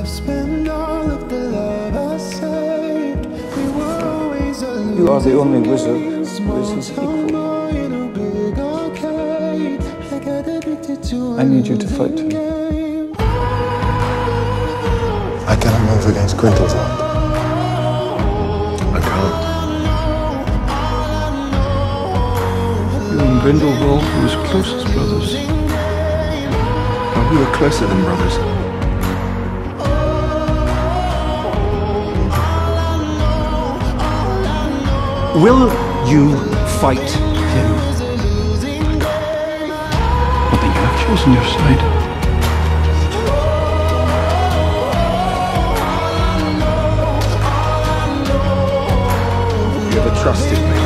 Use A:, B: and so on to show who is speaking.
A: You are the only wizard who is his equal. I need you to fight him.
B: I cannot move against Grindelwald. I can't.
A: You and Grindelwald were as close as brothers.
B: Well, we were closer than brothers.
C: Will you fight him?
A: Well, then you have chosen your side.
B: You ever trusted me?